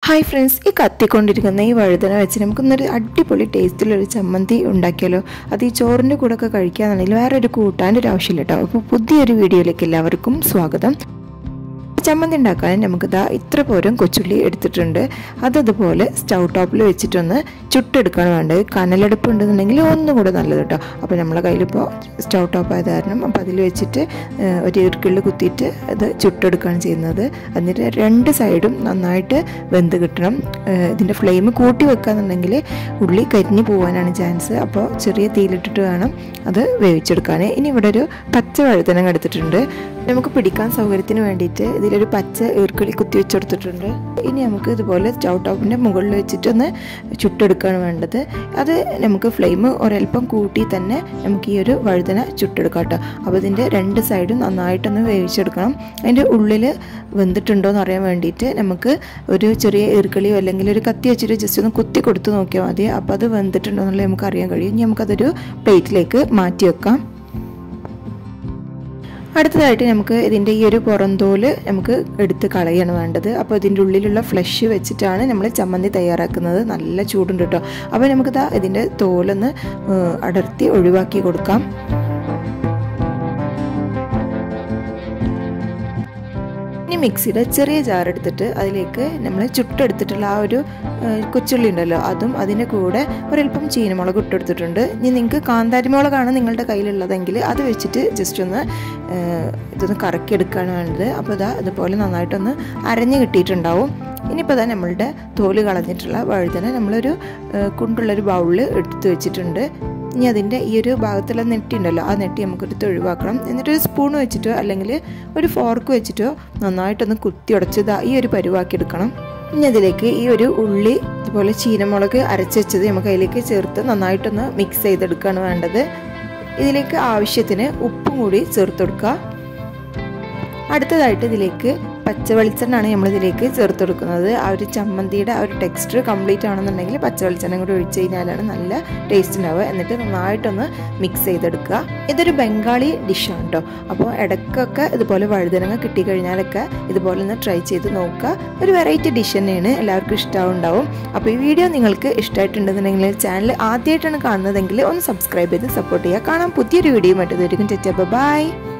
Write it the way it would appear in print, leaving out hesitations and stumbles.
Hi friends, ഈ കത്തിക്കൊണ്ടിരിക്കുന്ന ഈ വഴുതന വെച്ച് നമുക്കൊന്നൊരു അടിപൊളി ടേസ്റ്റിലൊരു ചമ്മന്തി ഉണ്ടാക്കിയാലോ. അത് ഈ ചോറിൻ്റെ കൂടെ ഒക്കെ കഴിക്കുകയാണെന്നുണ്ടെങ്കിൽ വേറെ ഒരു കൂട്ടാൻ്റെ ഒരു ആവശ്യമില്ല കേട്ടോ. അപ്പോൾ പുതിയൊരു വീഡിയോയിലേക്ക് എല്ലാവർക്കും സ്വാഗതം. ചമ്മന്തി ഉണ്ടാക്കാൻ നമുക്ക് ഇത്ര പോരം കൊച്ചുള്ളി എടുത്തിട്ടുണ്ട്. അതുപോലെ സ്റ്റൗ ടോപ്പിൽ വെച്ചിട്ടൊന്ന് ചുട്ടെടുക്കുകയാണ് വേണ്ടത്. കനലെടുപ്പ് ഉണ്ടെന്നുണ്ടെങ്കിൽ ഒന്നും കൂടെ നല്ലത് കേട്ടോ. അപ്പോൾ നമ്മളെ കയ്യിലിപ്പോൾ സ്റ്റൗ ടോപ്പ് ആയത് കാരണം അപ്പോൾ അതിൽ വെച്ചിട്ട് ഒരു ഈർക്കിളിൽ കുത്തിയിട്ട് അത് ചുട്ടെടുക്കുകയാണ് ചെയ്യുന്നത്. എന്നിട്ട് രണ്ട് സൈഡും നന്നായിട്ട് വെന്ത് കിട്ടണം. ഇതിൻ്റെ ഫ്ലെയിം കൂട്ടി വെക്കുകയെന്നുണ്ടെങ്കിൽ ഉള്ളി കരിഞ്ഞു പോകാനാണ് ചാൻസ്. അപ്പോൾ ചെറിയ തീയിലിട്ടിട്ട് വേണം അത് വേവിച്ചെടുക്കാൻ. ഇനി ഇവിടെ ഒരു പച്ച വഴുതനങ്ങ എടുത്തിട്ടുണ്ട്. നമുക്ക് പിടിക്കാൻ സൗകര്യത്തിന് വേണ്ടിയിട്ട് ഇതിലൊരു പച്ച ഈർക്കിളി കുത്തി വെച്ചെടുത്തിട്ടുണ്ട്. ഇനി നമുക്ക് ഇതുപോലെ സ്റ്റൗ ടോപ്പിൻ്റെ മുകളിൽ വെച്ചിട്ടൊന്ന് ചുട്ടെടുക്കുകയാണ് വേണ്ടത്. അത് നമുക്ക് ഫ്ലെയിം ഒരൽപ്പം കൂട്ടി തന്നെ നമുക്ക് ഈ ഒരു വഴുതന ചുട്ടെടുക്കാം കേട്ടോ. അപ്പോൾ ഇതിൻ്റെ രണ്ട് സൈഡും നന്നായിട്ടൊന്ന് വേവിച്ചെടുക്കണം. അതിൻ്റെ ഉള്ളിൽ വെന്തിട്ടുണ്ടോ എന്ന് അറിയാൻ വേണ്ടിയിട്ട് നമുക്ക് ഒരു ചെറിയ ഈർക്കിളിയോ അല്ലെങ്കിൽ ഒരു കത്തി വെച്ചിട്ട് ജസ്റ്റ് ഒന്ന് കുത്തി കൊടുത്ത് നോക്കിയാൽ മതി. അപ്പോൾ അത് വെന്തിട്ടുണ്ടോ എന്നുള്ളത് നമുക്ക് അറിയാൻ കഴിയും. ഇനി നമുക്കതൊരു പ്ലേറ്റിലേക്ക് മാറ്റി വെക്കാം. അടുത്തതായിട്ട് നമുക്ക് ഇതിൻ്റെ ഈ ഒരു പുറന്തോല് നമുക്ക് എടുത്ത് കളയാണ് വേണ്ടത്. അപ്പോൾ ഇതിൻ്റെ ഉള്ളിലുള്ള ഫ്ലഷ് വെച്ചിട്ടാണ് നമ്മൾ ചമ്മന്തി തയ്യാറാക്കുന്നത്. നല്ല ചൂടുണ്ട് കേട്ടോ. അപ്പോൾ നമുക്ക് ഇതിൻ്റെ തോലൊന്ന് അടർത്തി ഒഴിവാക്കി കൊടുക്കാം. ഇനി മിക്സിയുടെ ചെറിയ ജാർ എടുത്തിട്ട് അതിലേക്ക് നമ്മൾ ചുട്ടെടുത്തിട്ടുള്ള ആ ഒരു കൊച്ചുള്ളി ഉണ്ടല്ലോ, അതും അതിൻ്റെ കൂടെ ഒരൽപ്പം ചീനമുളക് ഇട്ടെടുത്തിട്ടുണ്ട്. ഇനി നിങ്ങൾക്ക് കാന്താരിമുളകാണ് നിങ്ങളുടെ കയ്യിലുള്ളതെങ്കിൽ അത് വെച്ചിട്ട് ജസ്റ്റ് ഒന്ന് ഇതൊന്ന് കറക്കിയെടുക്കുകയാണ് വേണ്ടത്. അപ്പോൾ അതുപോലെ നന്നായിട്ടൊന്ന് അരഞ്ഞ് കിട്ടിയിട്ടുണ്ടാവും. ഇനിയിപ്പോൾ നമ്മളുടെ തോല് കളഞ്ഞിട്ടുള്ള വഴുതന നമ്മളൊരു കുണ്ടുള്ളൊരു ബൗളിൽ എടുത്ത് വെച്ചിട്ടുണ്ട്. ഇനി അതിൻ്റെ ഈ ഒരു ഭാഗത്തുള്ള നെട്ടി ഉണ്ടല്ലോ, ആ നെട്ടി നമുക്കെടുത്ത് ഒഴിവാക്കണം. എന്നിട്ടൊരു സ്പൂൺ വെച്ചിട്ടോ അല്ലെങ്കിൽ ഒരു ഫോർക്ക് വെച്ചിട്ടോ നന്നായിട്ടൊന്ന് കുത്തി ഉടച്ച് ഈ ഒരു പരുവാക്കി എടുക്കണം. ഇനി അതിലേക്ക് ഈ ഒരു ഉള്ളി ഇതുപോലെ ചീനമുളക് അരച്ച് വെച്ചത് നമുക്ക് അതിലേക്ക് ചേർത്ത് നന്നായിട്ടൊന്ന് മിക്സ് ചെയ്തെടുക്കുകയാണ് വേണ്ടത്. ഇതിലേക്ക് ആവശ്യത്തിന് ഉപ്പും കൂടി ചേർത്ത് കൊടുക്കുക. അടുത്തതായിട്ട് ഇതിലേക്ക് പച്ച വെളിച്ചെണ്ണയാണ് നമ്മളിതിലേക്ക് ചേർത്ത് കൊടുക്കുന്നത്. ആ ഒരു ചമ്മന്തിയുടെ ആ ഒരു ടെക്സ്ചർ കംപ്ലീറ്റ് ആണെന്നുണ്ടെങ്കിൽ പച്ച വെളിച്ചെണ്ണ കൂടി ഒഴിച്ച് കഴിഞ്ഞാലാണ് നല്ല ടേസ്റ്റ് ഉണ്ടാവുക. എന്നിട്ട് നന്നായിട്ടൊന്ന് മിക്സ് ചെയ്തെടുക്കുക. ഇതൊരു ബംഗാളി ഡിഷാണ് കേട്ടോ. അപ്പോൾ ഇടയ്ക്കൊക്കെ ഇതുപോലെ വഴുതനങ്ങ കിട്ടിക്കഴിഞ്ഞാലൊക്കെ ഇതുപോലെ ഒന്ന് ട്രൈ ചെയ്ത് നോക്കുക. ഒരു വെറൈറ്റി ഡിഷ് തന്നെയാണ്, എല്ലാവർക്കും ഇഷ്ടമുണ്ടാവും. അപ്പോൾ ഈ വീഡിയോ നിങ്ങൾക്ക് ഇഷ്ടമായിട്ടുണ്ടെന്നുണ്ടെങ്കിൽ ചാനൽ ആദ്യമായിട്ടാണ് കാണുന്നതെങ്കിൽ ഒന്ന് സബ്സ്ക്രൈബ് ചെയ്ത് സപ്പോർട്ട് ചെയ്യുക. കാണാം പുതിയൊരു വീഡിയോ മറ്റേതായിരിക്കും. ബൈ.